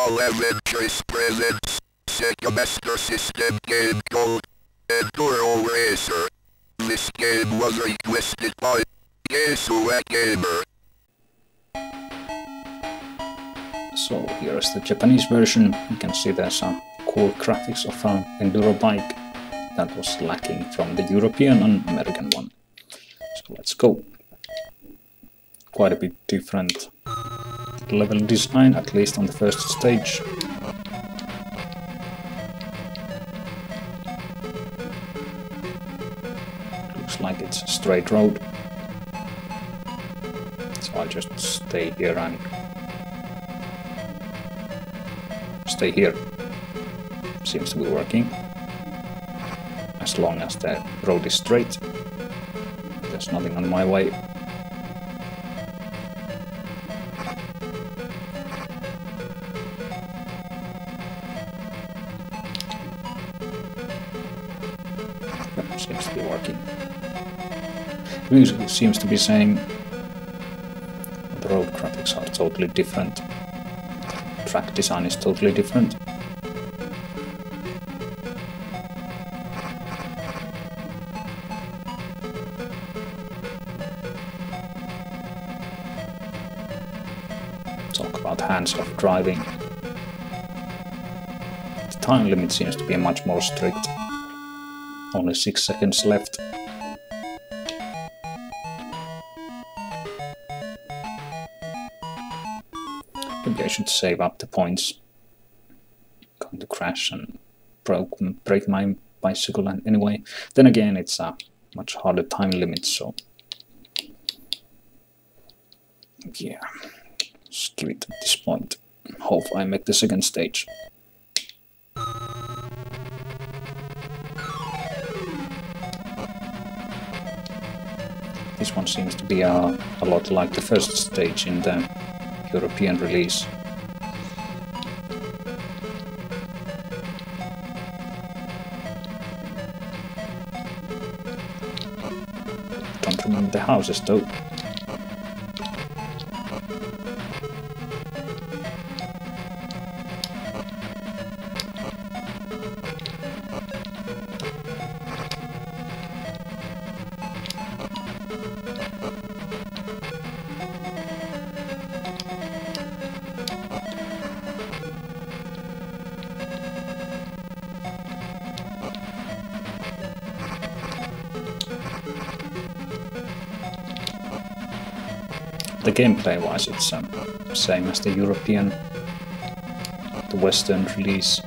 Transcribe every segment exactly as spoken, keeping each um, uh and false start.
eleven Choice presents Sega Master System game called Enduro Racer. This game was requested by Yesua Gamer. So here is the Japanese version. You can see there's some cool graphics of an enduro bike that was lacking from the European and American one. So let's go. Quite a bit different level design, at least on the first stage. Looks like it's a straight road. So I'll just stay here and stay here. Seems to be working. As long as the road is straight. There's nothing on my way. Yep, seems to be working. The music seems to be saying the road graphics are totally different. Track design is totally different. Talk about hands-off driving. The time limit seems to be much more strict. Only six seconds left. Maybe I should save up the points. Going to crash and broke, break my bicycle and anyway. Then again, it's a much harder time limit, so yeah. Just give it at this point. Hope I make the second stage. This one seems to be a, a lot like the first stage in the European release. Don't remember the houses though. The gameplay wise, it's um, same as the European, the Western release.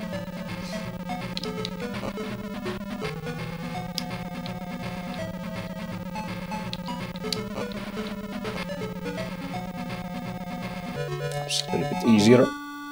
It's a little bit easier.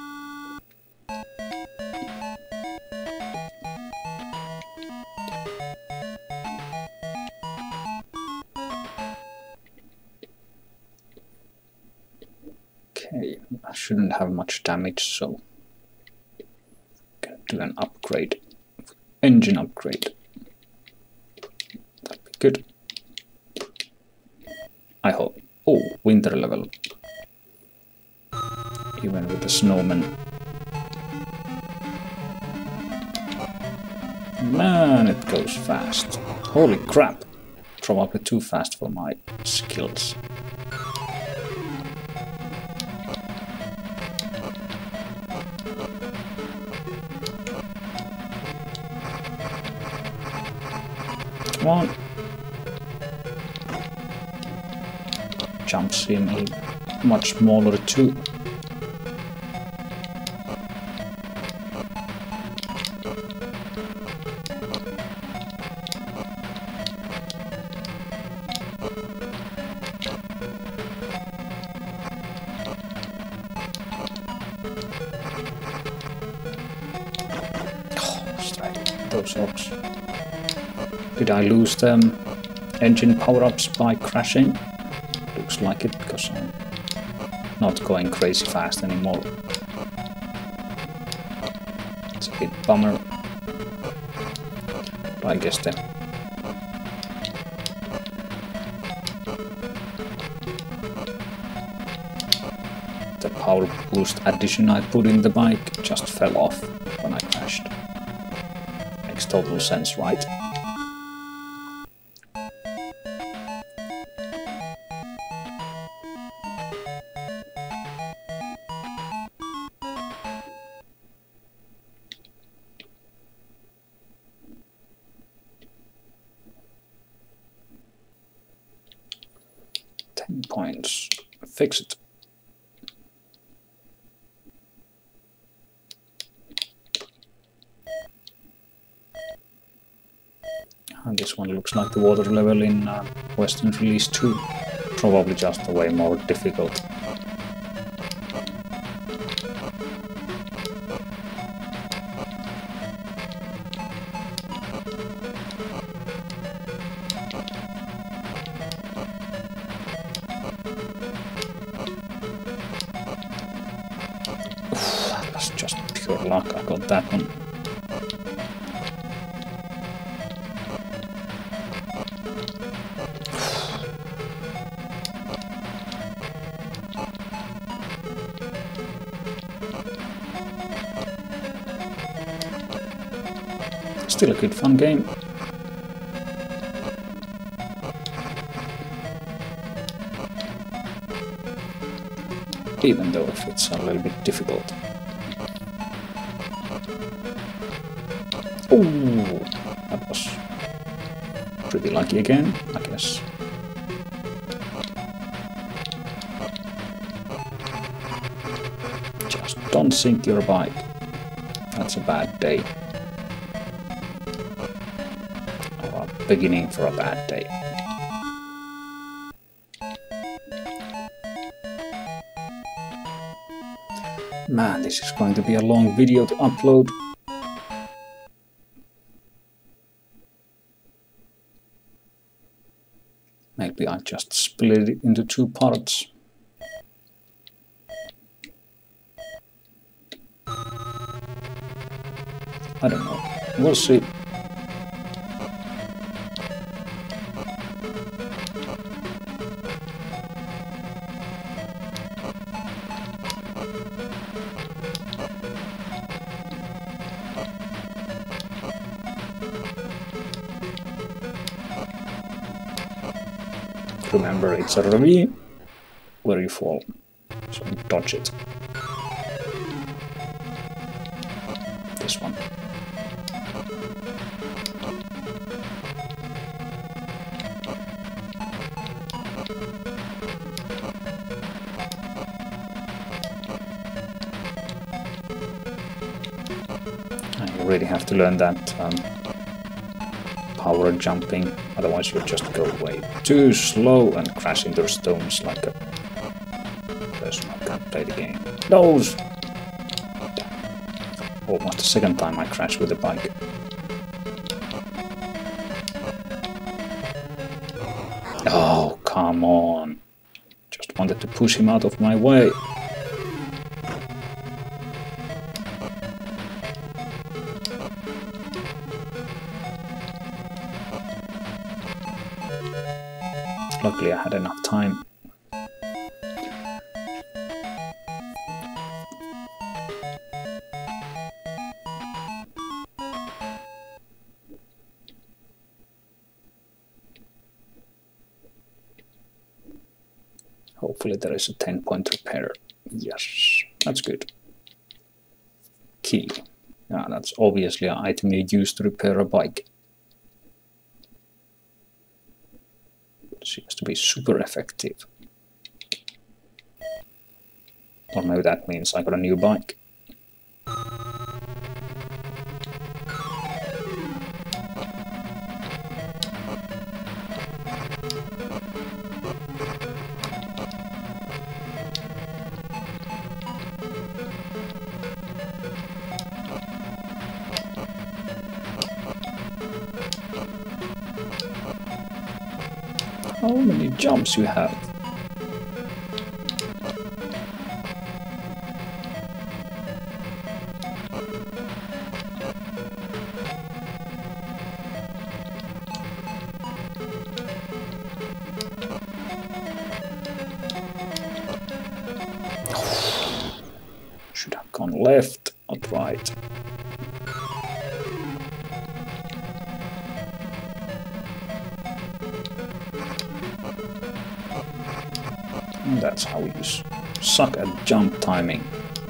Okay, I shouldn't have much damage, so can do an upgrade, engine upgrade. That'd be good. I hope. Oh, winter level. Even with the snowman. Man, it goes fast. Holy crap! Probably too fast for my skills. Come on. Jump seem much smaller too. Oh, straight. Those rocks. Did I lose the um, engine power-ups by crashing? Looks like it, because I'm not going crazy fast anymore. It's a bit bummer. But I guess the the power boost addition I put in the bike just fell off when I crashed. Makes total sense, right? ten points. Fix it. And this one looks like the water level in uh, Western Release two. Probably just a way more difficult. That was just pure luck, I got that one. Still a good fun game. Even though if it's a little bit difficult. Oh, that was pretty lucky again, I guess. Just don't sink your bike. That's a bad day. Or a beginning for a bad day. Man, this is going to be a long video to upload. Maybe I just split it into two parts. I don't know. We'll see. Remember, it's a ravine where you fall, so dodge it. This one. You really have to learn that um, power jumping, otherwise you'll just go way too slow and crash into stones like a person who can't play the game. Those! Almost the second time I crashed with the bike. Oh, come on. Just wanted to push him out of my way. Luckily I had enough time. Hopefully there is a ten point repair. Yes, that's good. Key. Yeah, that's obviously an item you use to repair a bike. Seems to be super effective. Or maybe that means I got a new bike. How many jumps you have? left, not right. And that's how you suck at jump timing.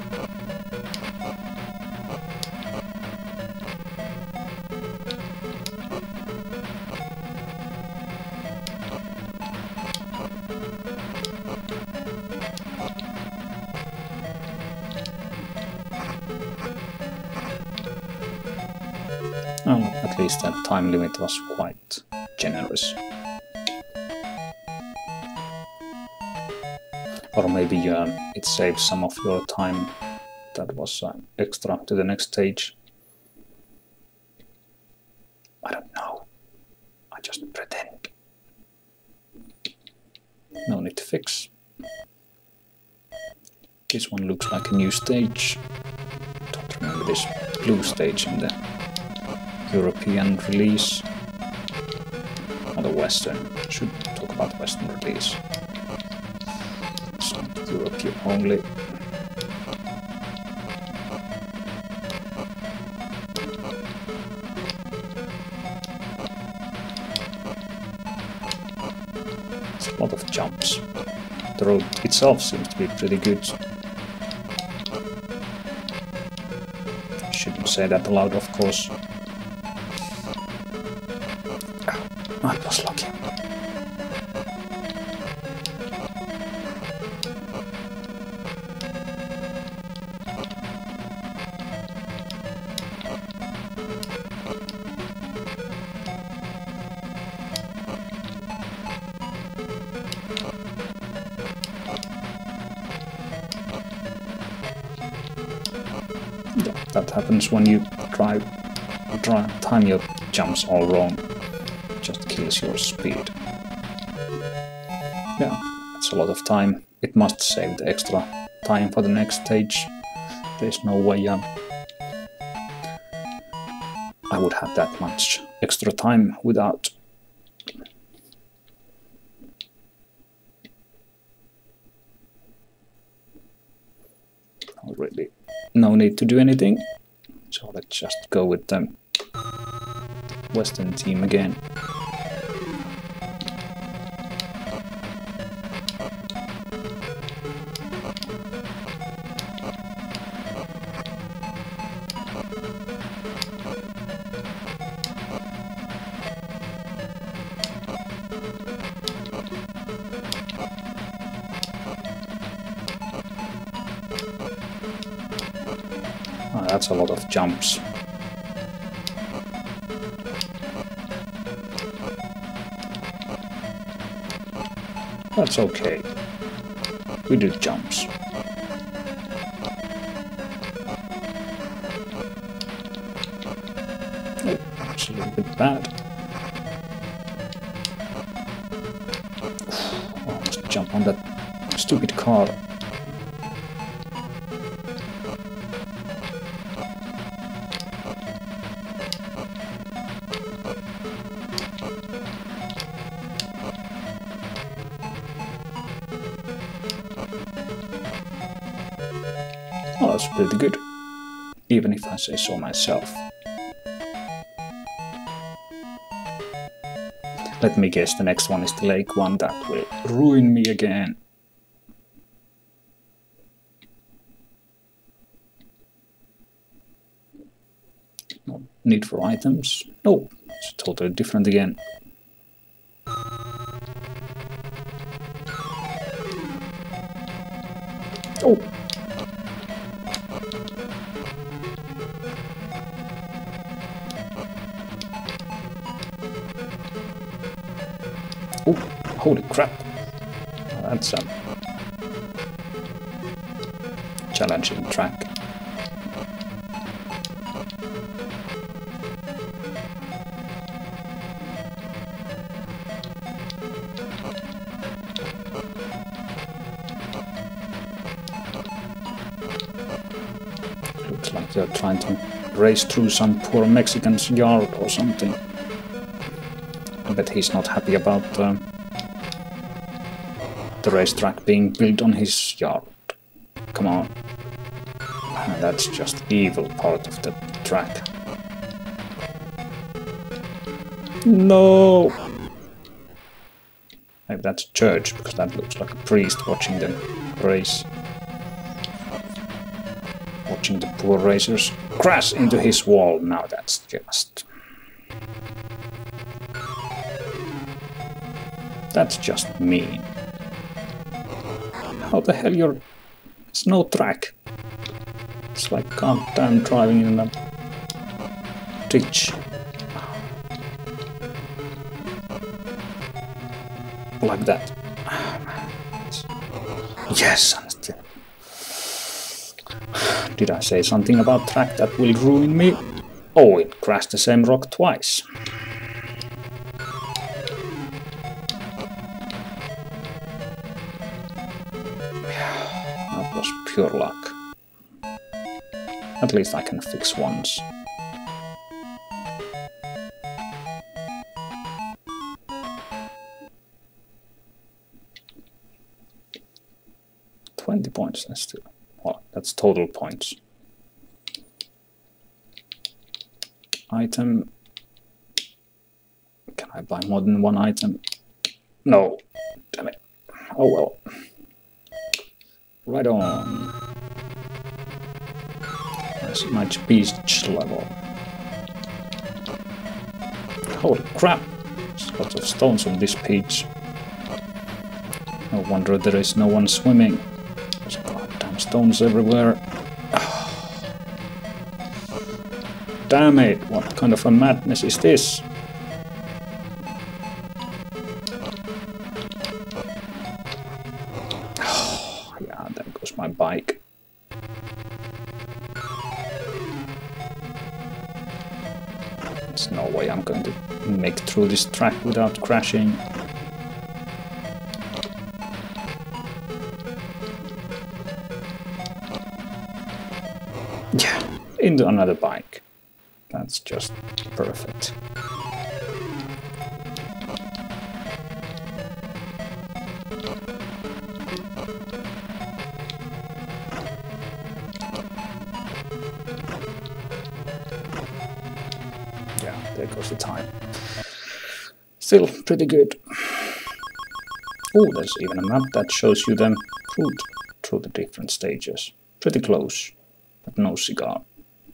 Well, at least that time limit was quite generous. Or maybe um, it saves some of your time that was uh, extra to the next stage. I don't know. I just pretend. No need to fix. This one looks like a new stage. Don't remember this blue stage in the European release. Or the Western. Should talk about Western release. European only. It's a lot of jumps. The road itself seems to be pretty good. Shouldn't say that aloud, of course. I was lucky. That happens when you try, try time your jumps all wrong. It just kills your speed. Yeah, it's a lot of time. It must save the extra time for the next stage. There's no way um, I would have that much extra time without. Already. No need to do anything, so let's just go with the Western team again. Oh, that's a lot of jumps. That's okay. We do jumps. Oh, it's a little bit bad. Almost jump on that stupid car. Oh, that's pretty good, even if I say so myself. Let me guess, the next one is the lake one. That will ruin me again. No need for items. No, it's totally different again. Oh! Oh, holy crap. That's a challenging track. Looks like they're trying to race through some poor Mexican's yard or something. I bet he's not happy about uh, the racetrack being built on his yard. Come on. And that's just evil part of the track. No! Maybe that's a church, because that looks like a priest watching them race. Watching the poor racers crash into his wall. Now that's just... That's just mean. How the hell you're... There's no track. It's like goddamn driving in a ditch. Like that. Yes! Did I say something about track that will ruin me? Oh, it crashed the same rock twice. That was pure luck. At least I can fix once. twenty points, that's still... Well, that's total points. Item. Can I buy more than one item? No. Damn it. Oh well. Right on. That's my beach level. Holy crap! There's lots of stones on this beach. No wonder there is no one swimming. There's goddamn stones everywhere. Damn it! What kind of a madness is this? Yeah, there goes my bike. There's no way I'm going to make it through this track without crashing. Yeah, into another bike. That's just perfect. Yeah, there goes the time. Still pretty good. Oh, there's even a map that shows you the route through the different stages. Pretty close, but no cigar.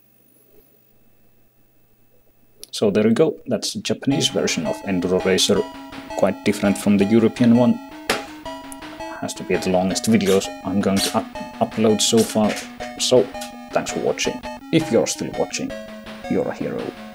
So there you go, that's the Japanese version of Enduro Racer, quite different from the European one. Has to be the longest videos I'm going to up upload so far. So, thanks for watching. If you're still watching, you're a hero.